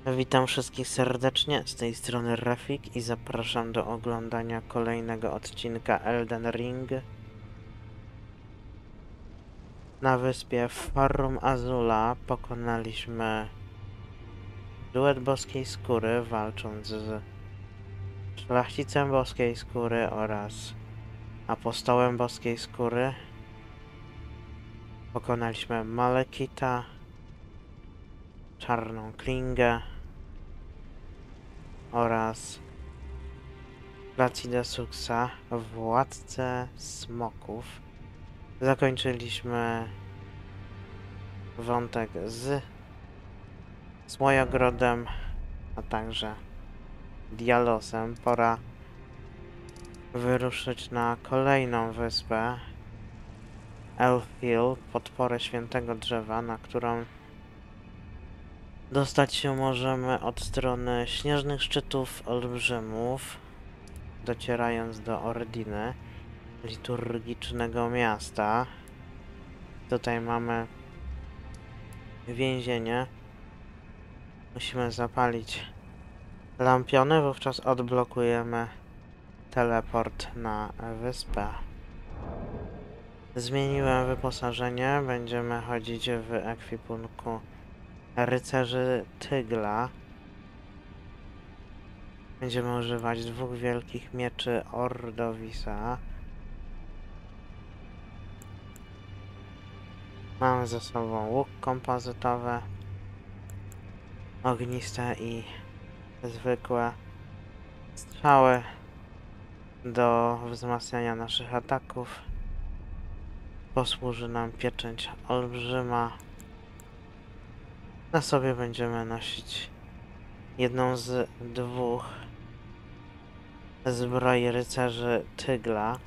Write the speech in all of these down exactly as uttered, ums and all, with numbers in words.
Witam wszystkich serdecznie, z tej strony Rafik i zapraszam do oglądania kolejnego odcinka Elden Ring na wyspie Farum Azula. Pokonaliśmy duet boskiej skóry, walcząc z szlachcicem boskiej skóry oraz apostołem boskiej skóry. Pokonaliśmy Malekita, czarną klingę oraz Placidesuxa, władcę smoków. Zakończyliśmy wątek z Zmojogrodem, a także Dialosem. Pora wyruszyć na kolejną wyspę, Elfhill, podporę Świętego Drzewa, na którą dostać się możemy od strony Śnieżnych Szczytów Olbrzymów, docierając do Ordiny, liturgicznego miasta. Tutaj mamy więzienie. Musimy zapalić lampiony, wówczas odblokujemy teleport na wyspę. Zmieniłem wyposażenie, będziemy chodzić w ekwipunku rycerzy Tygla. Będziemy używać dwóch wielkich mieczy Ordovisa. Mamy ze sobą łuk kompozytowy, ogniste i zwykłe strzały do wzmacniania naszych ataków. Posłuży nam pieczęć olbrzyma. Na sobie będziemy nosić jedną z dwóch zbroi rycerzy Tygla.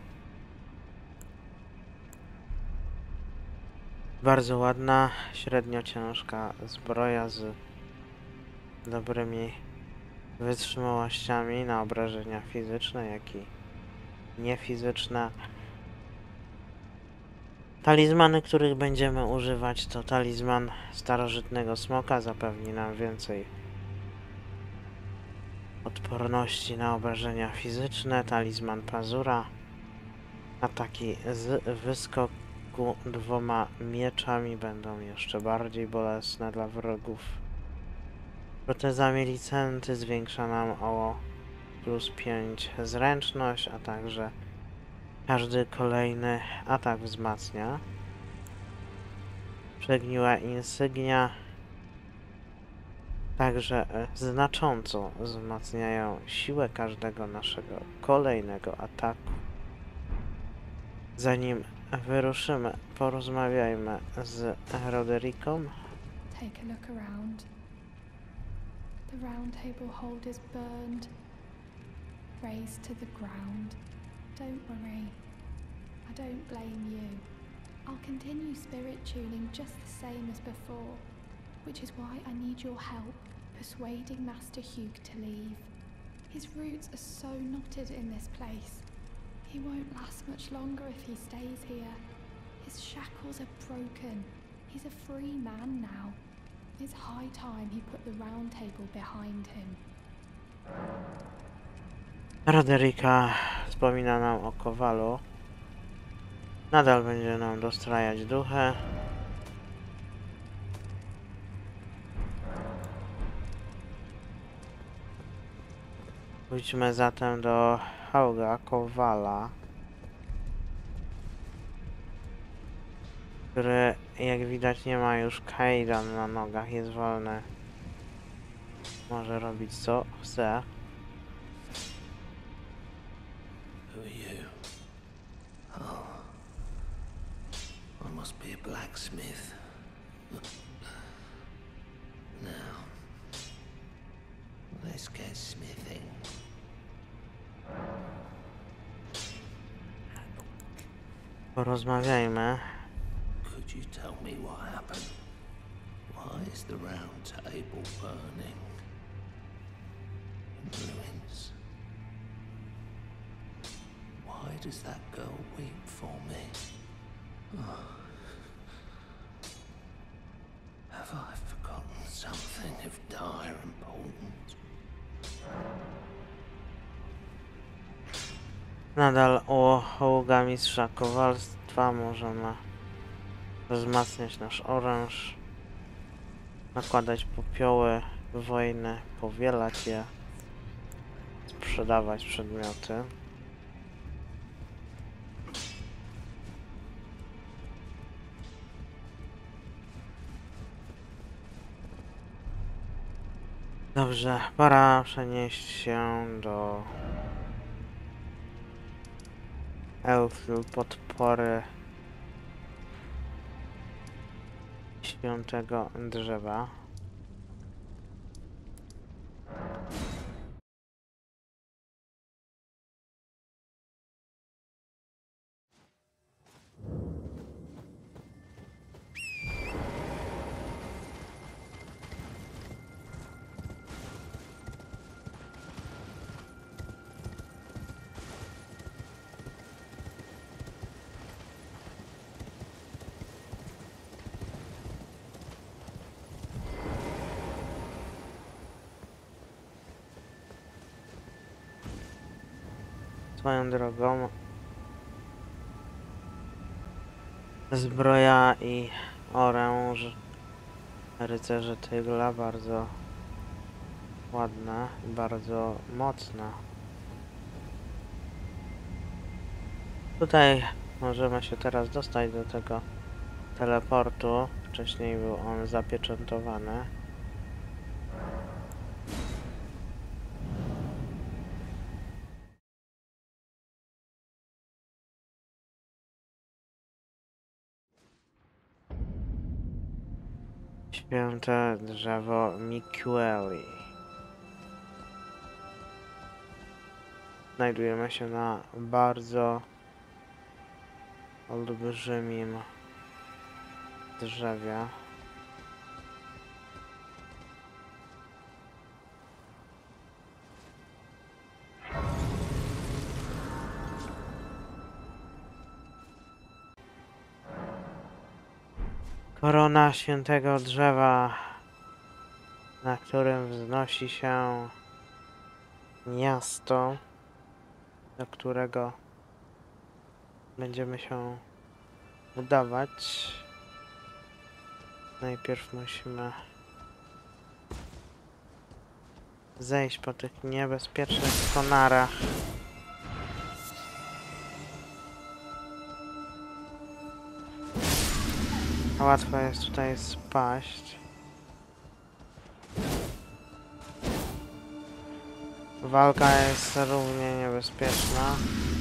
Bardzo ładna, średnio ciężka zbroja z dobrymi wytrzymałościami na obrażenia fizyczne, jak i niefizyczne. Talizmany, których będziemy używać, to talizman starożytnego smoka, zapewni nam więcej odporności na obrażenia fizyczne. Talizman pazura, ataki z wyskoku dwoma mieczami będą jeszcze bardziej bolesne dla wrogów. Proteza Milicenty zwiększa nam o plus pięć zręczność, a także każdy kolejny atak wzmacnia. Przegniła insygnia także znacząco wzmacniają siłę każdego naszego kolejnego ataku. Zanim wyruszymy, porozmawiajmy z Roderiką. Take a look around. The round table hold is burned, razed to the ground. Don't worry, I don't blame you. I'll continue spirit tuning just the same as before, which is why I need your help persuading Master Hugh to leave. His roots are so knotted in this place. He won't last much longer if he stays here. His shackles are broken. He's a free man now. It's high time he put the round table behind him. Roderika wspomina nam o Kowalu. Nadal będzie nam dostrajać duchy. Pójdźmy zatem do Hauga Kowala, który, jak widać, nie ma już kajdan na nogach, jest wolny. Może robić co chce. Who are you? Oh, I must be a blacksmith. Now, let's get smithing. Porozmawiajmy. Could you tell me what happened? Why is the round table burning? In ruins. Why does that girl weep for me? Oh. Have I forgotten something of dire importance. Nadal uługa mistrza Kowalstwa. Możemy wzmacniać nasz oręż, nakładać popioły wojny, powielać je, sprzedawać przedmioty. Dobrze, pora przenieść się do Elfhill, podpory Świętego Drzewa. Swoją drogą zbroja i oręż rycerzy Tygla bardzo ładna i bardzo mocna. Tutaj możemy się teraz dostać do tego teleportu. Wcześniej był on zapieczętowany. Święte drzewo Mikueli. Znajdujemy się na bardzo olbrzymim drzewie. Korona świętego drzewa, na którym wznosi się miasto, do którego będziemy się udawać. Najpierw musimy zejść po tych niebezpiecznych konarach. Łatwo jest tutaj spaść. Walka jest równie niebezpieczna.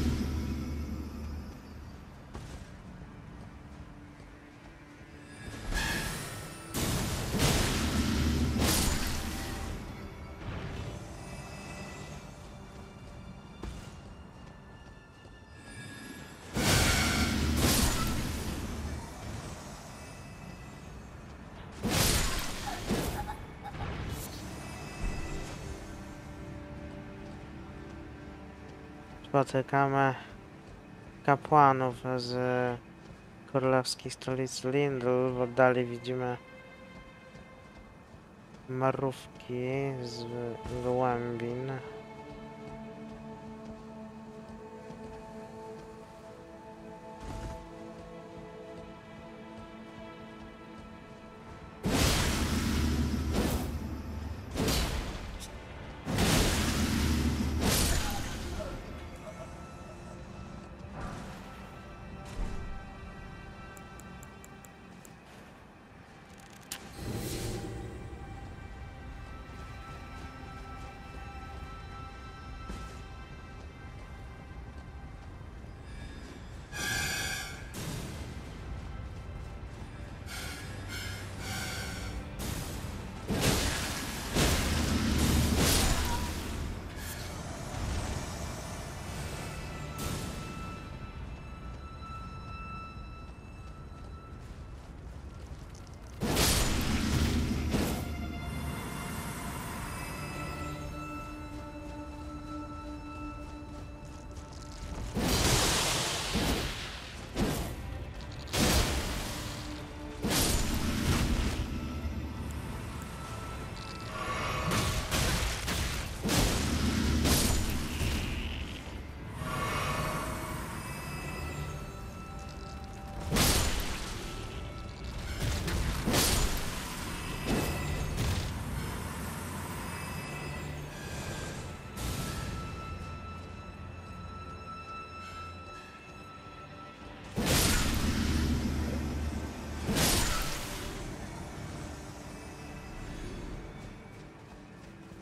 Spotykamy kapłanów z królewskiej stolicy Lindl. W oddali widzimy marówki z głębin.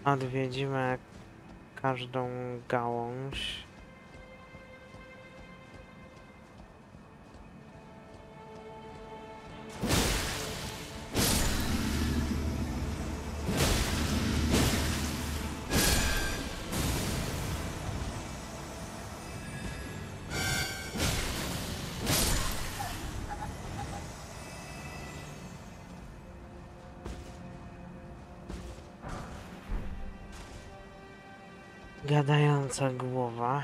Odwiedzimy każdą gałąź. Gadająca głowa.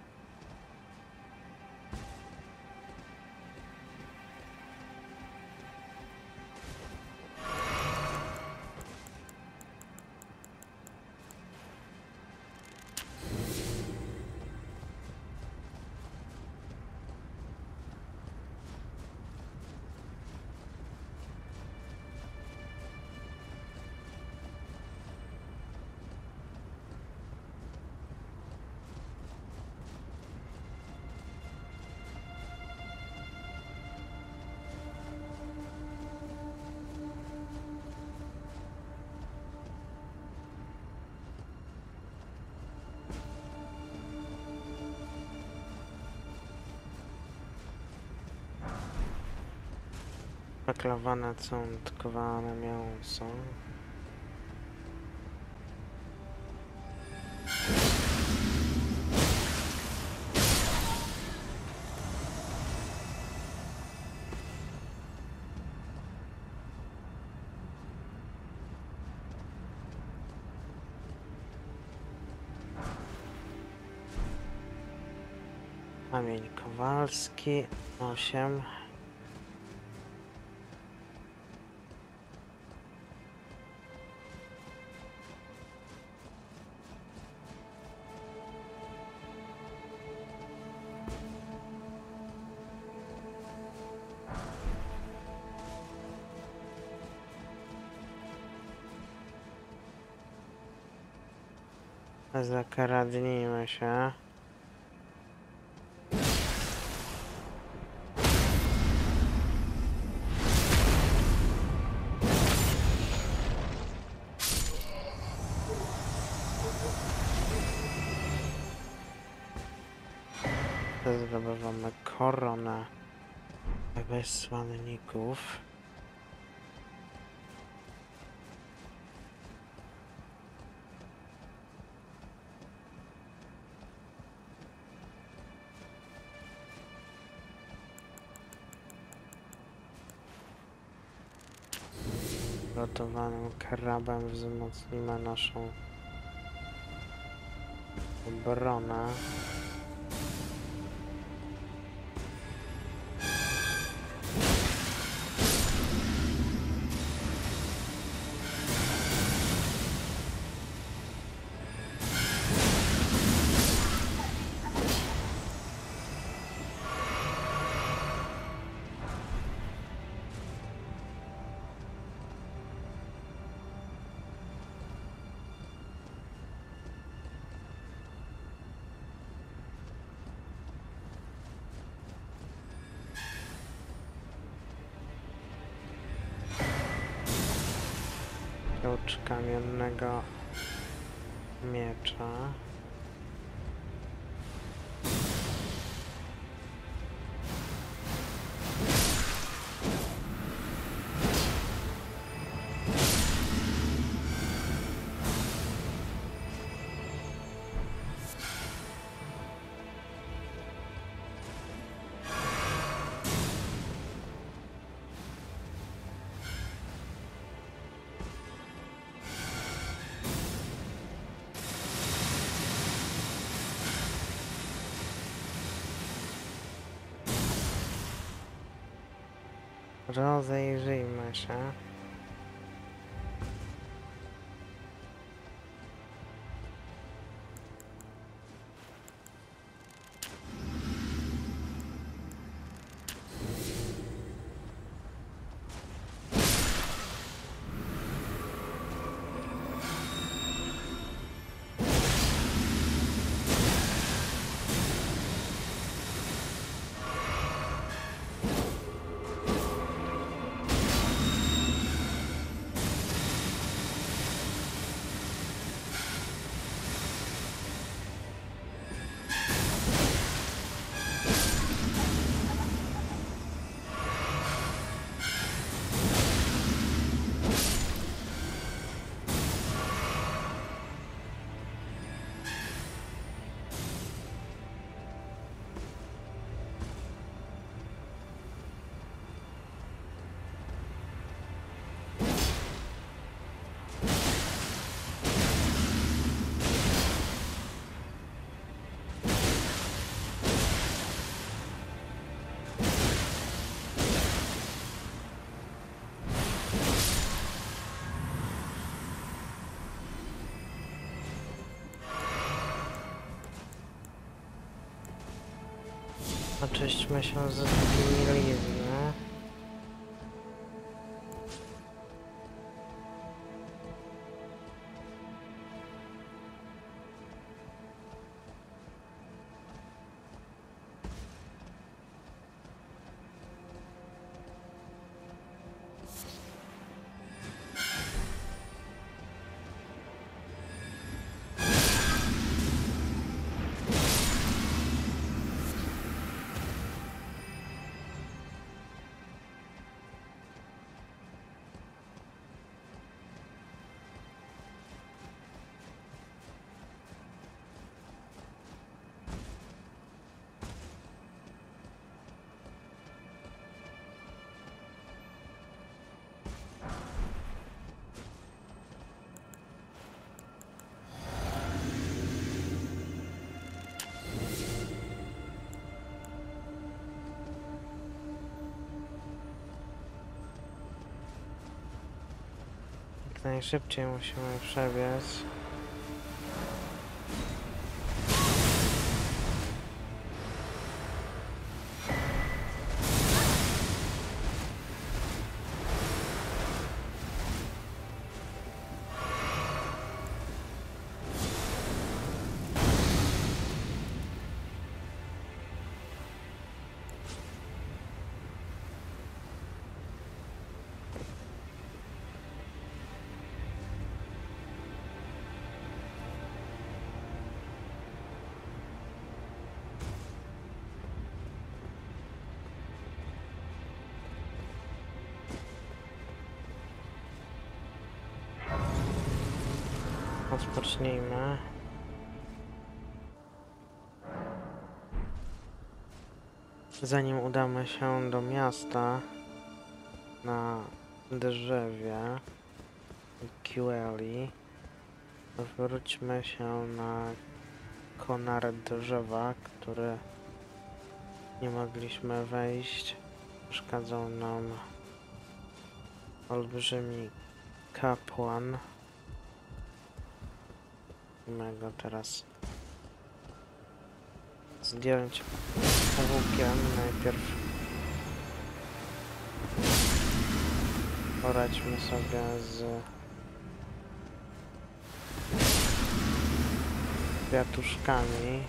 Szpaklowane cątkowane mięso. Kamień Kowalski osiem. Zakaradnijmy się. Zdobywamy koronę wysłanników. Gotowanym krabem wzmocnimy naszą obronę. Klucz kamiennego miecza. Rozejrzyjmy się. Oczyśćmy się z zgnilizny. Jak najszybciej musimy przebiec. Rozpocznijmy. Zanim udamy się do miasta na drzewie Kiweli, wróćmy się na konar drzewa, który nie mogliśmy wejść. Przeszkadzał nam olbrzymi kapłan. Musimy go teraz zdjąć łukiem. Najpierw poradźmy sobie z kwiatuszkami.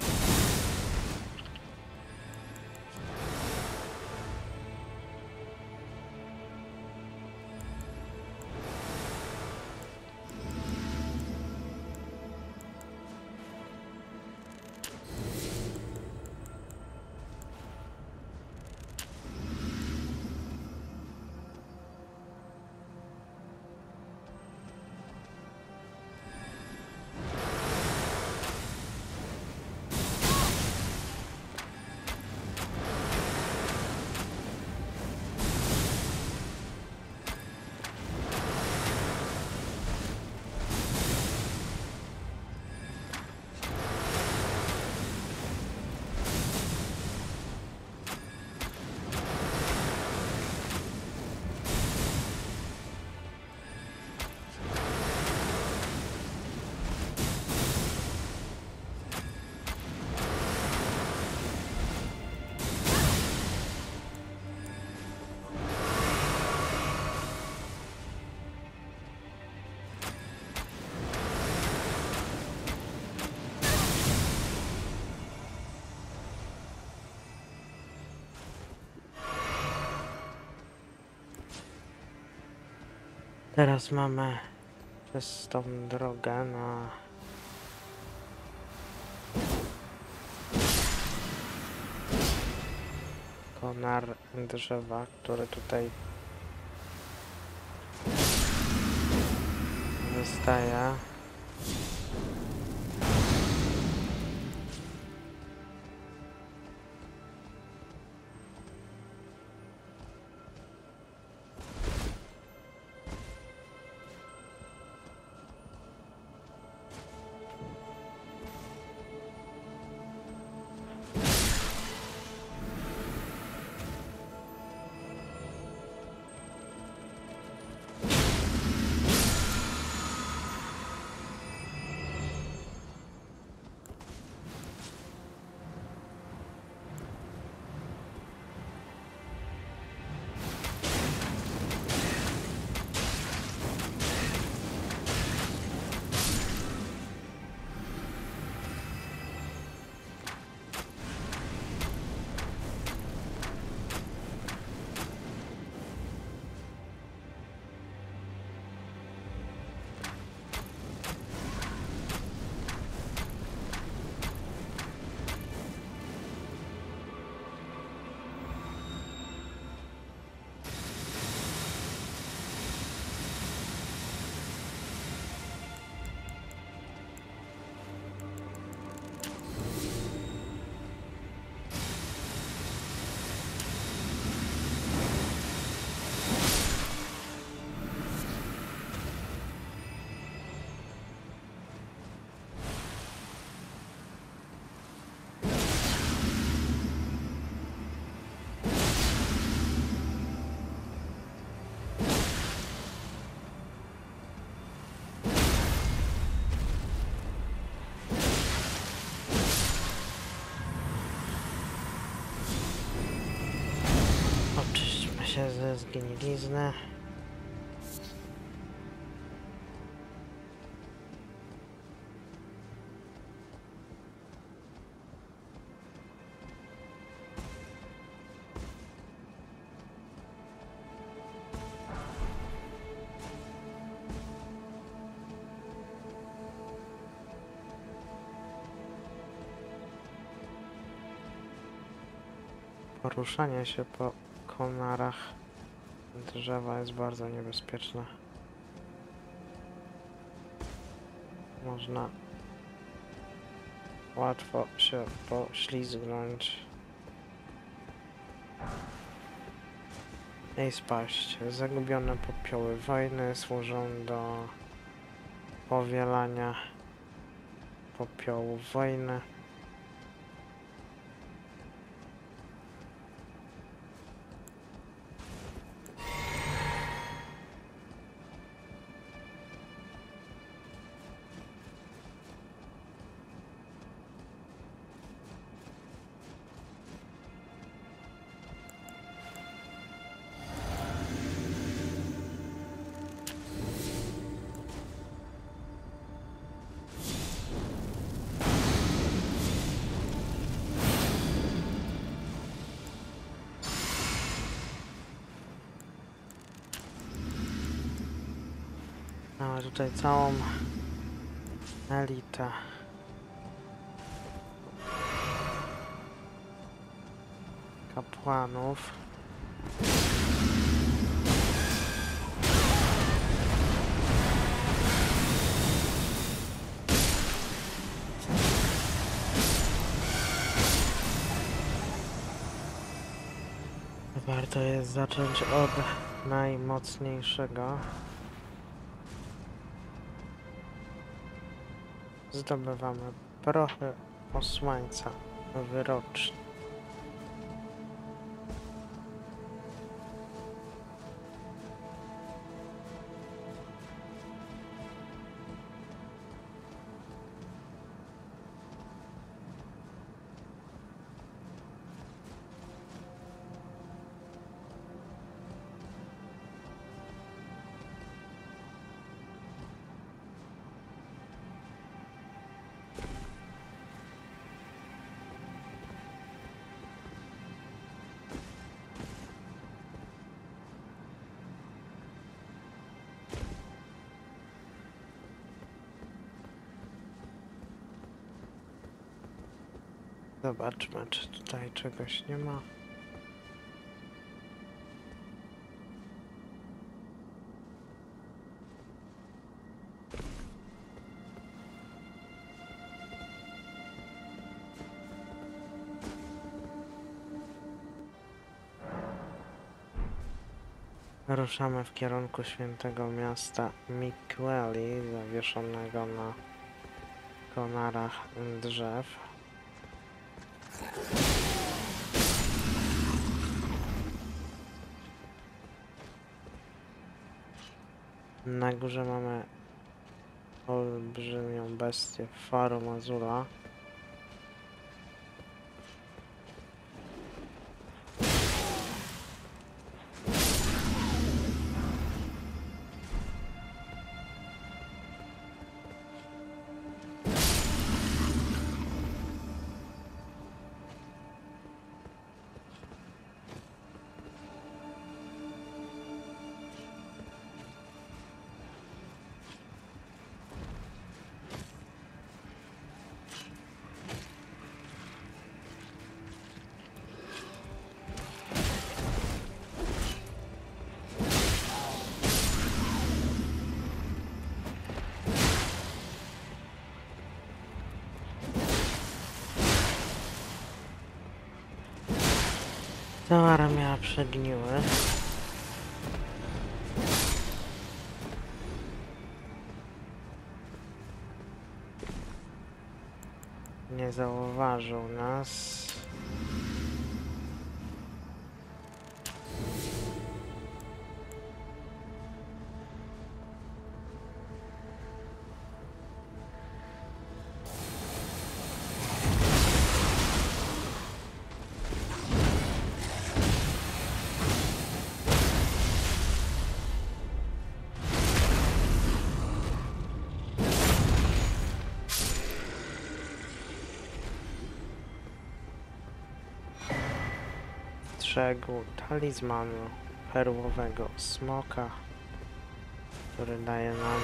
Teraz mamy czystą drogę na konar drzewa, który tutaj wystaje. zgniliznę. Poruszanie się po konarach drzewa jest bardzo niebezpieczne. Można łatwo się poślizgnąć i spaść. Zagubione popioły wojny służą do powielania popiołów wojny. Mamy tutaj całą elitę. Kapłanów. Warto jest zacząć od najmocniejszego. Zdobywamy prochy osłańca wyroczni. Zobaczmy, czy tutaj czegoś nie ma. Ruszamy w kierunku świętego miasta Miqueli, zawieszonego na konarach drzew. Na górze mamy olbrzymią bestię Farum Azula. Cała armia przegniły. Nie zauważył nas. strzegł talizmanu perłowego smoka, który daje nam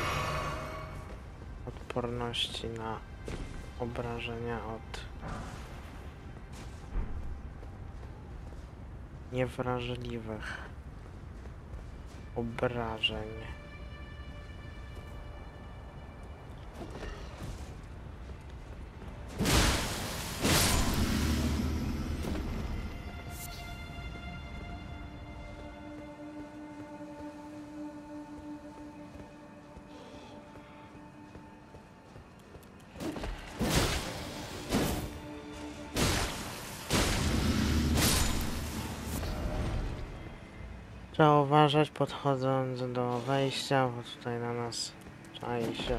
odporności na obrażenia od niewrażliwych obrażeń. Trzeba uważać podchodząc do wejścia, bo tutaj na nas czai się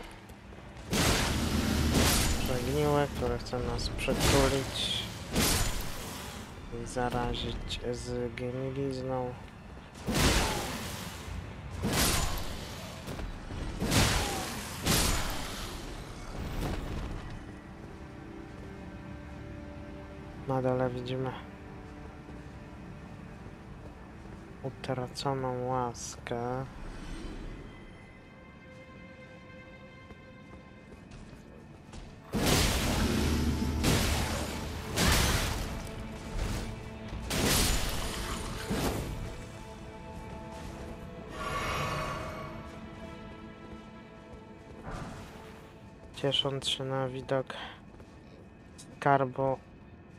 przegniłe, które chce nas przytulić i zarazić zgnilizną. Na dole widzimy utraconą łaskę. Ciesząc się na widok skarbu,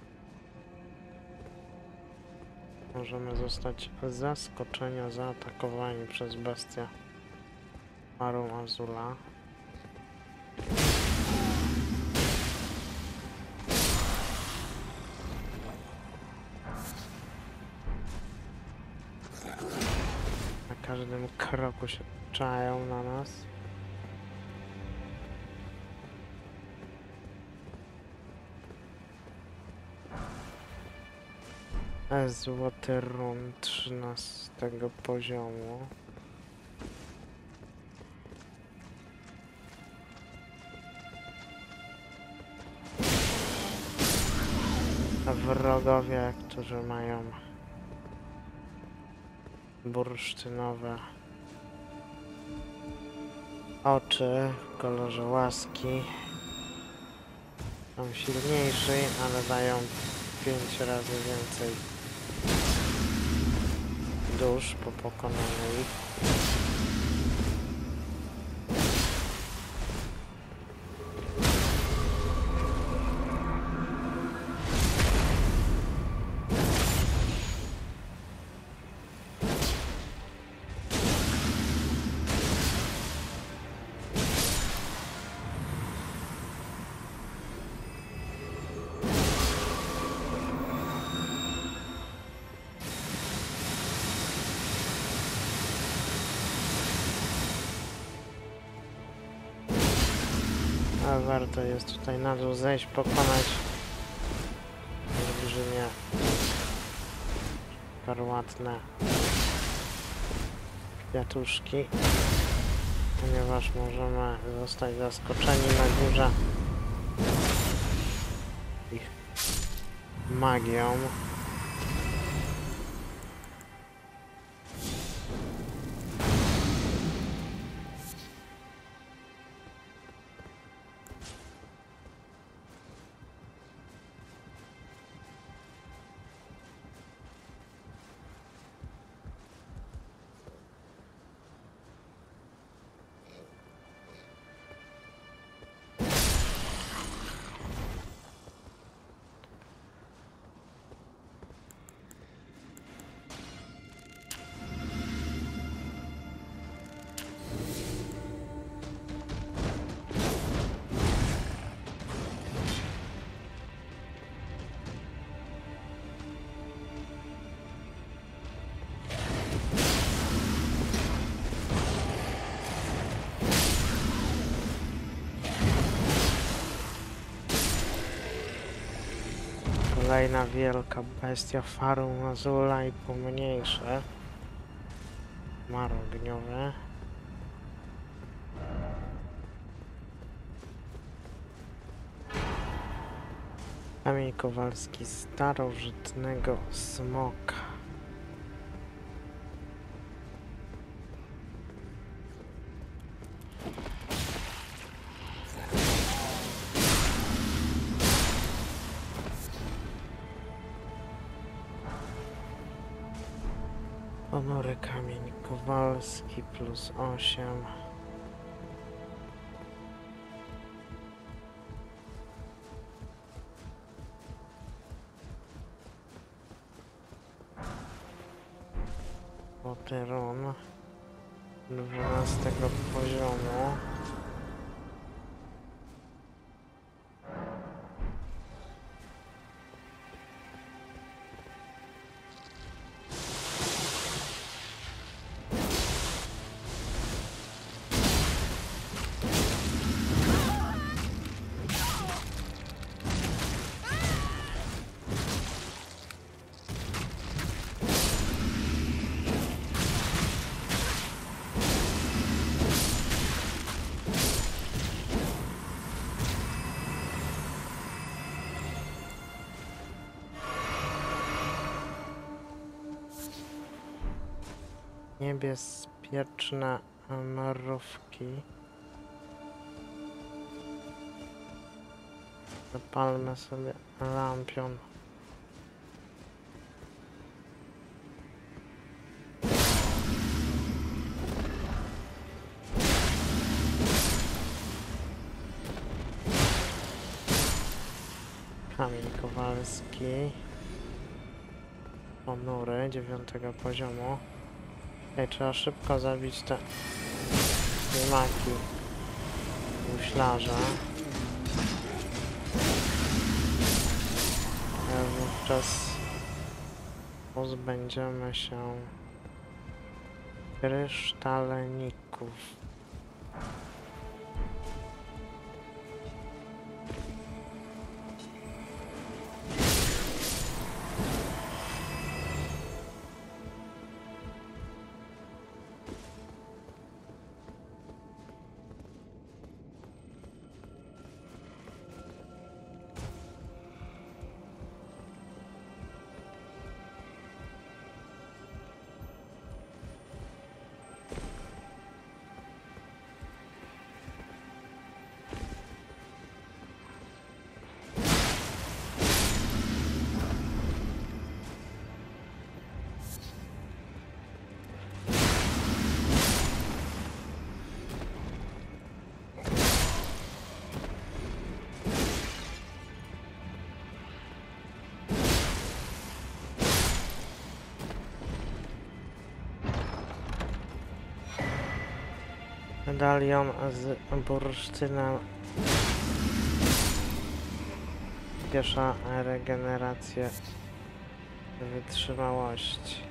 możemy zostać zaskoczeni, zaatakowani przez bestię Farum Azula. Na każdym kroku się czają na nas. Złoty run trzynastego poziomu. A wrogowie, którzy mają bursztynowe oczy w kolorze łaski, są silniejsi, ale dają pięć razy więcej dusz po pokonaniu ich. A warto jest tutaj na dół zejść, pokonać olbrzymie karłatne kwiatuszki, ponieważ możemy zostać zaskoczeni na górze ich magią. Kolejna wielka bestia Farum Azula i pomniejsze marogniowe. Kamień kowalski starożytnego smoka. Ponury kamień kowalski plus osiem. Poteron dwunastego poziomu. Niebezpieczne mrówki. Zapalmy sobie lampion. Kamień kowalski. Ponury dziewiątego poziomu. Ej, trzeba szybko zabić te ślimaki guślarza. A wówczas pozbędziemy się kryształeników. Medalion z bursztynem. Pierwsza regeneracja wytrzymałości.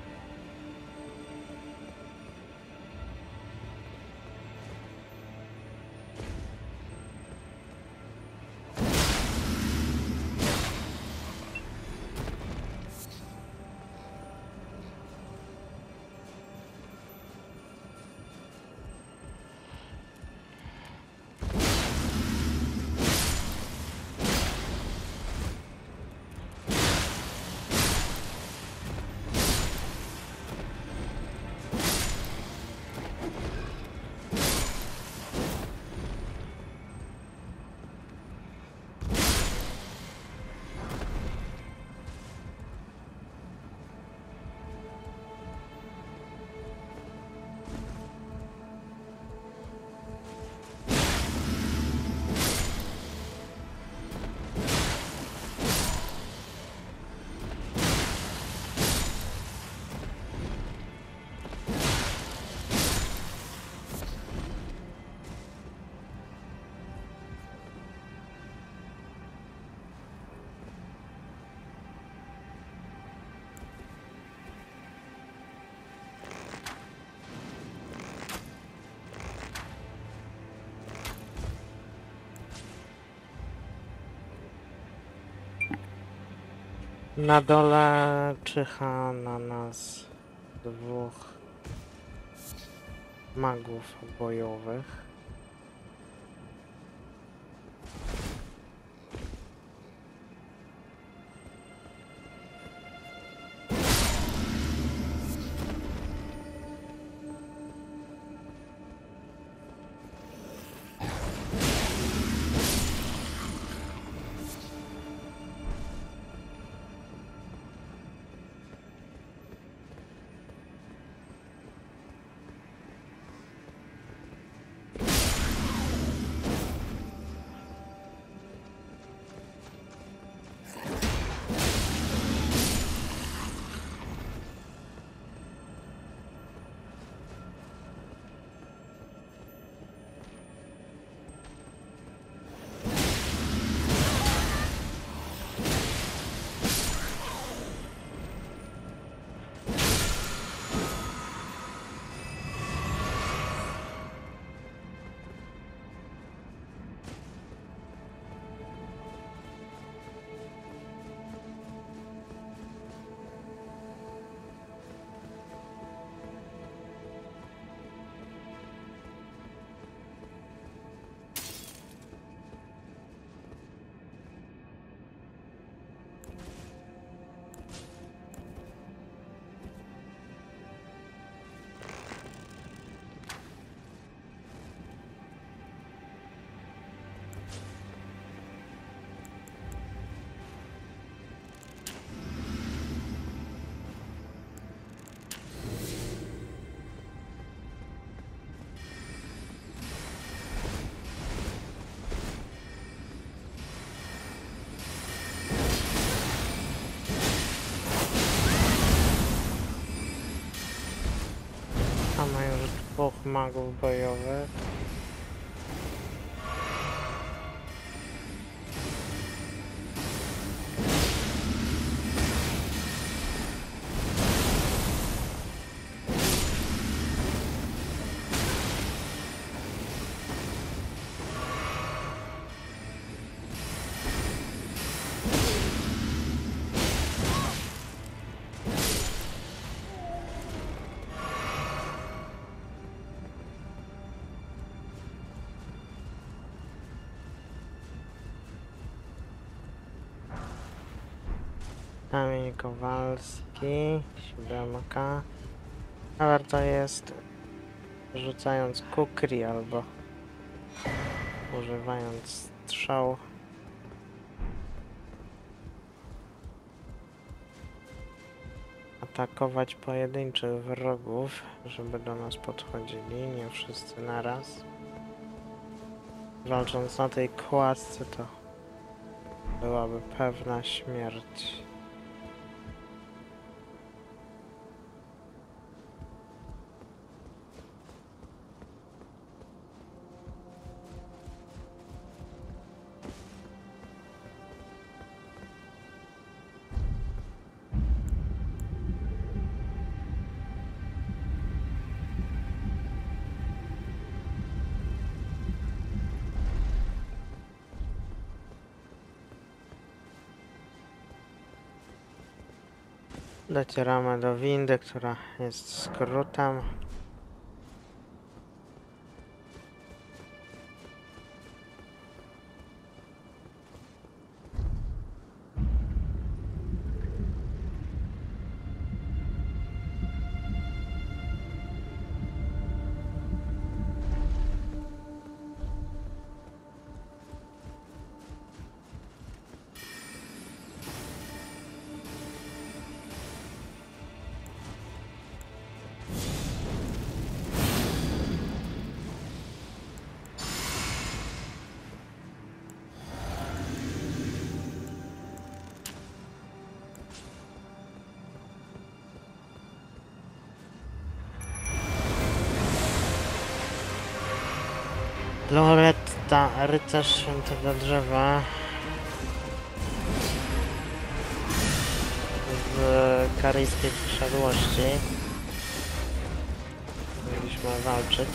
Na dole czyha na nas dwóch magów bojowych. dwóch magów bojowych. Kamień Kowalski, siódemka. A warto jest rzucając kukri albo używając strzał. Atakować pojedynczych wrogów, żeby do nas podchodzili, nie wszyscy naraz. Walcząc na tej kładce to byłaby pewna śmierć. Docieramy do windy, która jest skrótem. Loretta, rycerz świętego drzewa z karyjskiej posiadłości. Mieliśmy walczyć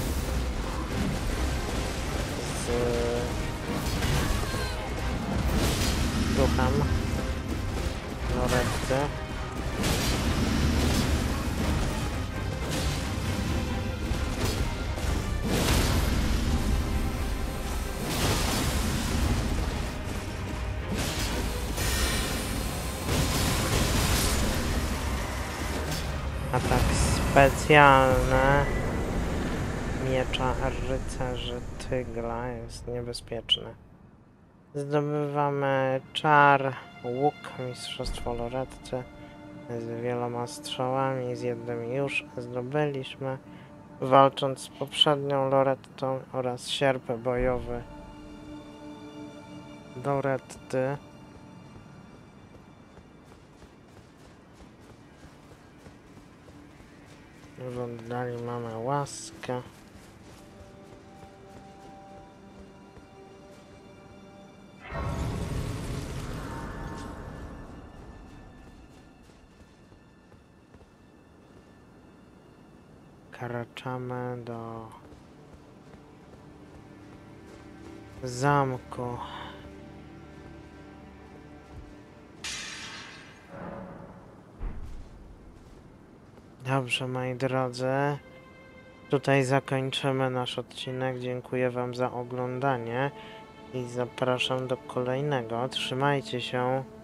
z duchem Loretty. Atak specjalny miecza rycerzy tygla jest niebezpieczny. Zdobywamy czar, łuk, mistrzostwo Loretty z wieloma strzałami, z jednym już zdobyliśmy, walcząc z poprzednią Lorettą, oraz sierp bojowy Loretty. W oddali mamy łaskę. Kraczamy do zamku. Dobrze, moi drodzy, tutaj zakończymy nasz odcinek. Dziękuję wam za oglądanie i zapraszam do kolejnego. Trzymajcie się.